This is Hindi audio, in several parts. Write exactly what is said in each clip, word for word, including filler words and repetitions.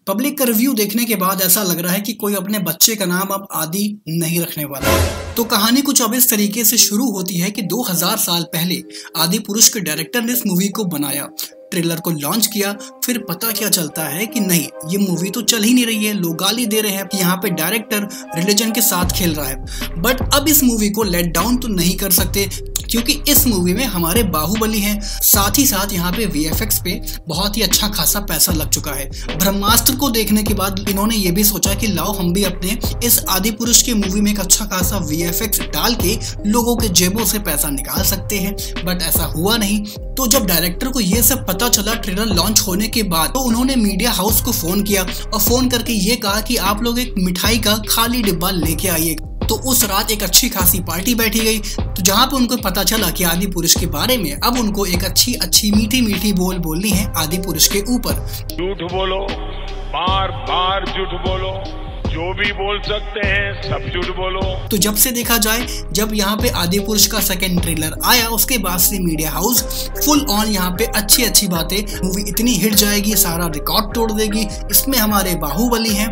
पब्लिक का रिव्यू देखने के बाद ऐसा लग रहा है कि कोई अपने बच्चे का नाम अब आदि नहीं रखने वाला है। तो कहानी कुछ अब इस तरीके से शुरू होती है कि दो हज़ार साल पहले आदि पुरुष के डायरेक्टर ने इस मूवी को बनाया, ट्रेलर को लॉन्च किया, फिर पता क्या चलता है कि नहीं, ये मूवी तो चल ही नहीं रही है, लोग गाली दे रहे हैं कि यहाँ पे डायरेक्टर रिलीजन के साथ खेल रहा है। बट अब इस मूवी को लेट डाउन तो नहीं कर सकते क्योंकि इस मूवी में हमारे बाहुबली हैं, साथ ही साथ यहाँ पे वी एफ एक्स पे बहुत ही अच्छा खासा पैसा लग चुका है। ब्रह्मास्त्र को देखने के बाद इन्होंने ये भी सोचा कि लाओ हम भी अपने इस आदि पुरुष की मूवी में एक अच्छा खासा वी एफ एक्स डाल के लोगों के जेबों से पैसा निकाल सकते हैं, बट ऐसा हुआ नहीं। तो जब डायरेक्टर को ये सब पता चला ट्रेलर लॉन्च होने के बाद, तो उन्होंने मीडिया हाउस को फोन किया और फोन करके ये कहा कि आप लोग एक मिठाई का खाली डिब्बा लेके आइए। तो उस रात एक अच्छी खासी पार्टी बैठी गई, तो जहाँ पे उनको पता चला कि आदि पुरुष के बारे में अब उनको एक अच्छी अच्छी मीठी मीठी बोल बोलनी है आदि पुरुष के ऊपर। झूठ बोलो, बार बार झूठ बोलो, जो भी बोल सकते हैं सब झूठ बोलो। तो जब से देखा जाए, जब यहाँ पे आदि पुरुष का सेकंड ट्रेलर आया, उसके बाद से मीडिया हाउस फुल ऑन यहाँ पे अच्छी अच्छी बातें, मूवी इतनी हिट जाएगी, सारा रिकॉर्ड तोड़ देगी, इसमें हमारे बाहुबली हैं।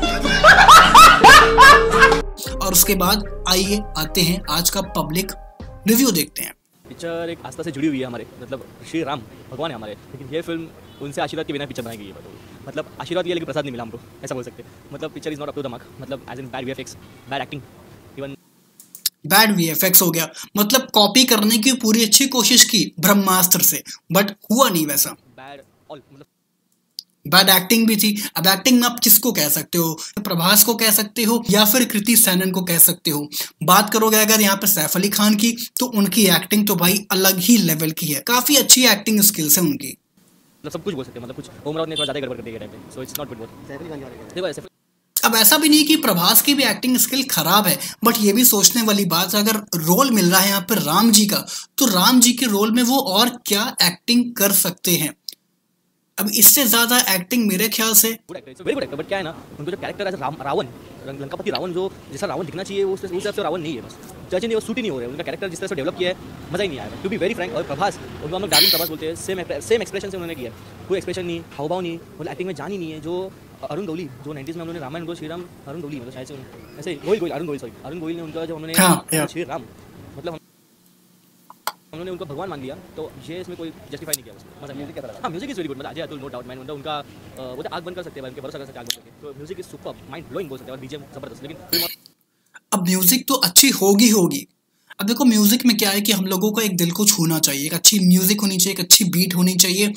और उसके बाद आइए आते हैं आज का पब्लिक रिव्यू देखते हैं। पिक्चर एक आस्था से जुड़ी हुई है हमारे, मतलब श्री राम भगवान है हमारे, लेकिन ये फिल्म उनसे आशीर्वाद के बिना पिक्चर बनाई गई है। मतलब आशीर्वाद दिया लेकिन प्रसाद नहीं मिला हमको, ऐसा बोल सकते हैं। मतलब picture is not up to the mark, मतलब as in bad V F X, bad acting, even bad V F X हो गया। मतलब कॉपी करने की पूरी अच्छी कोशिश की ब्रह्मास्त्र से, बट हुआ नहीं वैसा। बैड ऑल, मतलब बैड एक्टिंग भी थी। अब एक्टिंग में आप किसको कह सकते हो? प्रभास को कह सकते हो या फिर कृति सैनन को कह सकते हो। बात करोगे अगर यहाँ पे सैफ अली खान की, तो उनकी एक्टिंग तो भाई अलग ही लेवल की है, काफी अच्छी एक्टिंग स्किल्स है उनकी। मतलब सब कुछ बोल सकते हैं, मतलब कुछ ओमराव ने थोड़ा ज्यादा गड़बड़ कर दिया टाइम पे, सो इट्स नॉट गुड। देखो ऐसे अब ऐसा भी नहीं कि प्रभास की भी एक्टिंग स्किल खराब है, बट ये भी सोचने वाली बात है, अगर रोल मिल रहा है यहाँ पे राम जी का, तो राम जी के रोल में वो और क्या एक्टिंग कर सकते हैं? अब इससे ज्यादा एक्टिंग मेरे ख्याल से good actor, very good actor, but क्या है ना, उनको जो कैरेक्टर है राम रावण, लंकापति रावण, जो जैसा रावण दिखना चाहिए वो उस हिसाब से रावण नहीं है, बस जज नहीं, वो सूट ही नहीं हो रहा है। उनका कैरेक्टर जिस तरह से डेवलप किया है, मजा ही नहीं आया, टू बी वेरी फ्रैंक। और प्रभास, उनको हम लोग डार्लिंग प्रभास बोलते हैं, सेम सेम एक्सप्रेशन से उन्होंने किया, कोई एक्सप्रेशन नहीं, हाव भाव नहीं, मतलब एक्टिंग में जान ही नहीं है। जो अरुण गौली, जो नाइंटीज़ में उन्होंने रामायण को श्री राम, अरुण गौली मतलब शायद से ऐसे गोयल गोयल अरुण गोयल सॉरी अरुण गोयल ने उनका जो उन्होंने श्री राम, मतलब उन्होंने उनको भगवान मान लिया, तो ये इसमें कोई जस्टिफाई नहीं किया उसमें। मजा म्यूजिक कैसा लगा? हाँ, म्यूजिक इज वेरी गुड, मतलब अजय अतुल नो डाउट, मैंने उनका वो तो आग बंद कर सकते हैं, उनके भरोसा कर सकते हैं आग बंद करके, तो music is super, mind blowing बोल सकते हैं, और बीजीएम जबरदस्त। लेकिन अब म्यूजिक तो अच्छी होगी होगी अब देखो म्यूजिक में क्या है कि हम लोगों को एक दिल को छूना चाहिए, एक अच्छी म्यूजिक होनी चाहिए, एक अच्छी बीट होनी चाहिए।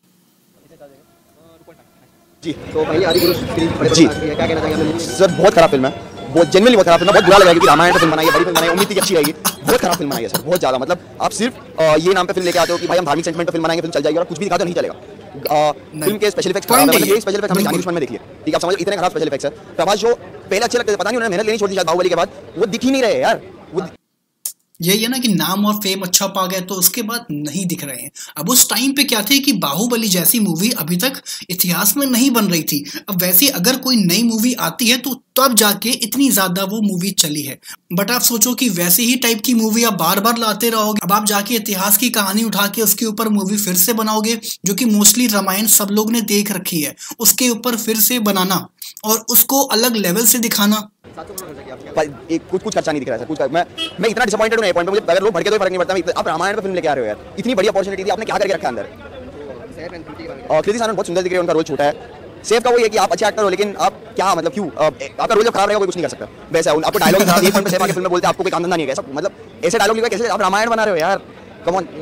जी तो पहले आदि पुरुष जी क्या कहना चाहिए सर? बहुत खराब फिल्म है, बहुत जेन्युइनली बहुत खराब फिल्म है, बहुत बुरा लगा क्योंकि रामायण पे फिल्म बनाई है, बड़ी फिल्म बनाई है, उम्मीद थी कि अच्छी रहेगी, बहुत खराब फिल्म बनाई है सर, बहुत ज्यादा। मतलब आप सिर्फ ये नाम पे फिल्म लेके आते हो कि भाई हम धार्मिक सेंटिमेंट पे फिल्म बनाएंगे, फिल्म चल जाएगी, और कुछ भी दिखा तो नहीं चलेगा। फिल्म के स्पेशल इफेक्ट्स, मतलब ये स्पेशल इफेक्ट हमने जानी दुश्मन में देखी है, ठीक है, आप समझ, इतने खराब स्पेशल इफेक्ट्स है। प्रभास जो पहले अच्छे लगते थे, पता नहीं उन्होंने मेहनत लेनी छोड़ दी बाहुबली के बाद, वो दिख ही नहीं रहे यार। यही है ना कि नाम और फेम अच्छा पा गए तो उसके बाद नहीं दिख रहे हैं। अब उस टाइम पे क्या थे कि बाहुबली जैसी मूवी अभी तक इतिहास में नहीं बन रही थी। अब वैसे अगर कोई नई मूवी आती है तो तब जाके इतनी ज्यादा वो मूवी चली है, बट आप सोचो कि वैसे ही टाइप की मूवी आप बार बार लाते रहोगे, अब आप जाके इतिहास की कहानी उठा के उसके ऊपर मूवी फिर से बनाओगे, जो कि मोस्टली रामायण सब लोग ने देख रखी है, उसके ऊपर फिर से बनाना और उसको अलग लेवल से दिखाना, एक कुछ कुछ खर्चा नहीं दिख रहा है कुछ। मैं मैं इतना डिसअपॉइंटेड हूं, पॉइंट पे मुझे अगर लोग भड़के तो फर्क नहीं पड़ता। आप रामायण पे फिल्म लेके आ रहे हो यार, इतनी बड़ी अपॉर्चुनिटी थी, आपने क्या करके रखा अंदर? और कृति सैनन बहुत सुंदर दिख रही है, उनका रोल छोटा है। सेफ का वो है कि आप अच्छे एक्टर हो, लेकिन आप क्या मतलब क्यों आपका रोल जब खराब रहेगा कोई कुछ नहीं कर सकता। वैसे आपको डायलॉग खराब, एक फिल्म में बोलते आपको कोई काम धंधा नहीं है, मतलब ऐसे डायलॉग लिखा कैसे आप रामायण बना रहे हो यार, कम ऑन।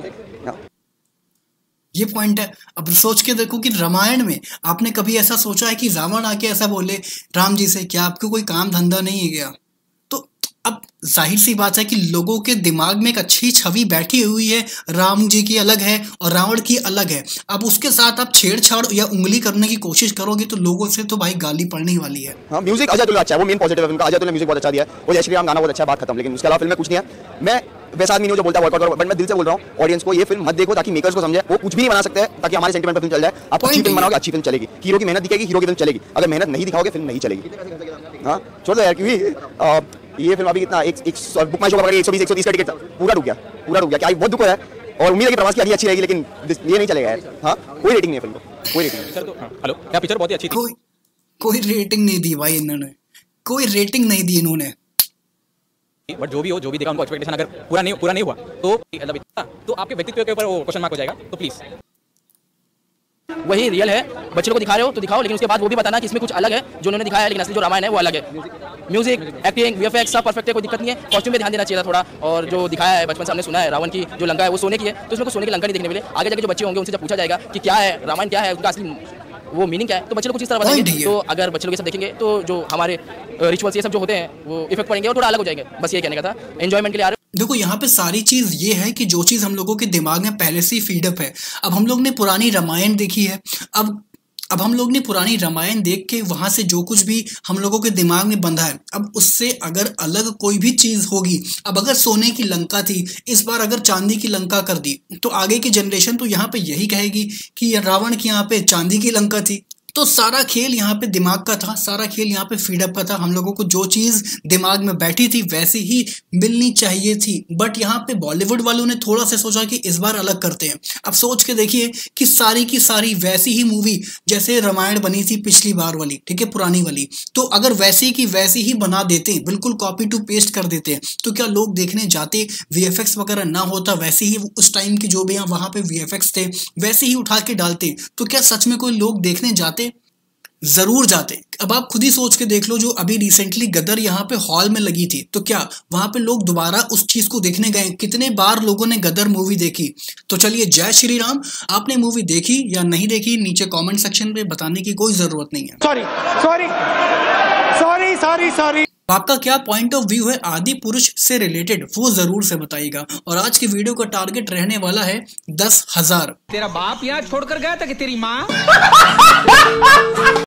ये पॉइंट है। अब सोच के देखो कि रामायण में आपने कभी ऐसा सोचा है कि रावण आके ऐसा बोले राम जी से, क्या आपको कोई काम धंधा नहीं है क्या? तो अब जाहिर सी बात है कि लोगों के दिमाग में एक अच्छी छवि बैठी हुई है, राम जी की अलग है और रावण की अलग है। अब उसके साथ आप छेड़छाड़ या उंगली करने की कोशिश करोगे तो लोगों से तो भाई गाली पड़ने वाली है। हाँ, म्यूजिक अजय अतुल अच्छा है, वो मेन पॉजिटिव है उनका, अजय अतुल ने म्यूजिक बहुत अच्छा दिया है, वो जय श्री राम गाना बहुत अच्छा, बात खत्म। लेकिन उसके अलावा फिल्म में कुछ नहीं है। मैं वैसा आदमी नहीं जो बोलता है वर्कआउट, बट मैं दिल से बोल रहा हूँ ऑडियंस को ये फिल्म मत देखो, ताकि मेकर्स को समझे वो कुछ भी नहीं बना सकते हैं, ताकि हमारे सेंटिमेंट पर फिल्म चल जाए। आप अच्छी फिल्म बनाओगे, अच्छी फिल्म चलेगी, हीरो की मेहनत दिखेगी, हीरो की फिल्म चलेगी। अगर मेहनत नहीं दिखाओगे फिल्म नहीं चलेगी। हाँ छोड़ दो यार, क्योंकि ये फिल्म अभी कितना एक बुक माई शो का एक सौ बीस एक सौ तीस का टिकट था, पूरा रुक गया, पूरा रुक गया। क्या बहुत दुख है और उम्मीद है कि प्रवास की आगे अच्छी रहेगी, लेकिन ये नहीं चलेगा यार। हाँ कोई रेटिंग नहीं है फिल्म को, कोई रेटिंग नहीं। हेलो, क्या पिक्चर बहुत ही अच्छी थी। कोई रेटिंग नहीं दी भाई इन्होंने, कोई रेटिंग नहीं दी इन्होंने। बट जो भी हो, जो भी देखा, उनको एक्सपेक्टेशन अगर पूरा नहीं पूरा नहीं हुआ तो मतलब तो आपके व्यक्तित्व के ऊपर वो क्वेश्चन मार्क हो जाएगा। तो प्लीज वही रियल है, बच्चे लोग को दिखा रहे हो तो दिखाओ, लेकिन उसके बाद वो भी बताना कि इसमें कुछ अलग है जो उन्होंने दिखाया है, लेकिन असली जो रामायण है वो अलग है। म्यूजिक, एक्टिंग, वीएफएक्स सब परफेक्ट है, कोई दिक्कत नहीं है। कॉस्ट्यूम पे ध्यान देना चाहिए था थोड़ा, और जो दिखाया है बचपन से हमने सुना है रावण की जो लंका है वो सोने की है, तो उसमें को सोने की लंका नहीं देखने मिले। आगे जाके जो बच्चे होंगे उनसे जब पूछा जाएगा कि क्या है रामायण, क्या है उनका असली वो मीनिंग क्या है, तो बच्चे लोग कुछ इस तरह बताएंगे। तो अगर बच्चे लोग ये सब देखेंगे तो जो हमारे रिचुअल्स ये सब जो होते हैं वो इफेक्ट पड़ेंगे और थोड़ा अलग हो जाएंगे। बस ये कहने का था, एंजॉयमेंट के लिए आ रहे। देखो यहाँ पे सारी चीज ये है कि जो चीज हम लोगों के दिमाग में पहले से ही फीडअप है। अब हम लोग ने पुरानी रामायण देखी है, अब अब हम लोग ने पुरानी रामायण देख के वहां से जो कुछ भी हम लोगों के दिमाग में बंधा है, अब उससे अगर अलग कोई भी चीज होगी, अब अगर सोने की लंका थी, इस बार अगर चांदी की लंका कर दी, तो आगे की जनरेशन तो यहाँ पे यही कहेगी कि रावण की यहाँ पे चांदी की लंका थी। तो सारा खेल यहाँ पे दिमाग का था, सारा खेल यहाँ पे फीडअप का था। हम लोगों को जो चीज दिमाग में बैठी थी वैसी ही मिलनी चाहिए थी, बट यहाँ पे बॉलीवुड वालों ने थोड़ा सा सोचा कि इस बार अलग करते हैं। अब सोच के देखिए कि सारी की सारी वैसी ही मूवी जैसे रामायण बनी थी पिछली बार वाली, ठीक है, पुरानी वाली, तो अगर वैसी की वैसी ही बना देते, बिल्कुल कॉपी टू पेस्ट कर देते, तो क्या लोग देखने जाते? वीएफएक्स वगैरह ना होता, वैसे ही उस टाइम के जो भी वहां पे वीएफएक्स थे वैसे ही उठा के डालते, तो क्या सच में कोई लोग देखने जाते? जरूर जाते। अब आप खुद ही सोच के देख लो, जो अभी रिसेंटली गदर यहाँ पे हॉल में लगी थी, तो क्या वहां पे लोग दोबारा उस चीज को देखने गए? कितने बार लोगों ने गदर मूवी देखी? तो चलिए, जय श्री राम। आपने मूवी देखी या नहीं देखी, नीचे कमेंट सेक्शन में बताने की कोई जरूरत नहीं है। Sorry sorry sorry sorry sorry आपका क्या पॉइंट ऑफ व्यू है आदि पुरुष से रिलेटेड, वो जरूर से बताइएगा। और आज की वीडियो का टारगेट रहने वाला है दस हजार। तेरा बाप यहाँ छोड़कर गया था कि तेरी माँ?